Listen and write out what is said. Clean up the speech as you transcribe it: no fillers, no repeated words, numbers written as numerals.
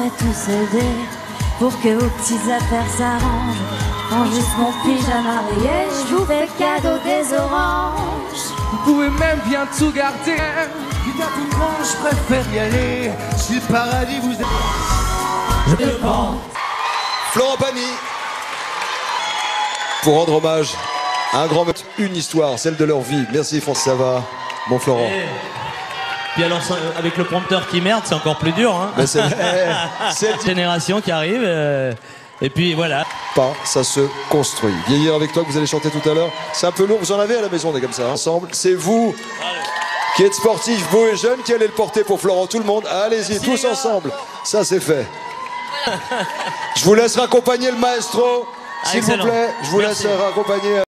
viendrai tous aider pour que vos petites affaires s'arrangent. Prends juste mon pyjama rayé, je vous fais cadeau des oranges. Vous pouvez même bien tout garder. Quitte à tout prendre, je préfère y aller. Si le paradis vous est... Je pense. Florent Pagny. Pour rendre hommage à un grand maître, une histoire, celle de leur vie. Merci François, ça va, mon Florent. Puis alors, avec le prompteur qui merde, c'est encore plus dur. Hein. Ben c'est Cette génération qui arrive. Et puis voilà. Pas, ça se construit. Vieillir avec toi que vous allez chanter tout à l'heure, c'est un peu lourd. Vous en avez à la maison des comme ça, hein, ensemble. C'est vous qui êtes sportifs, beaux et jeunes, qui allez le porter pour Florent. Tout le monde, allez-y, tous ensemble. Ça c'est fait. Je vous laisse raccompagner le maestro, s'il vous plaît. Je vous laisse raccompagner.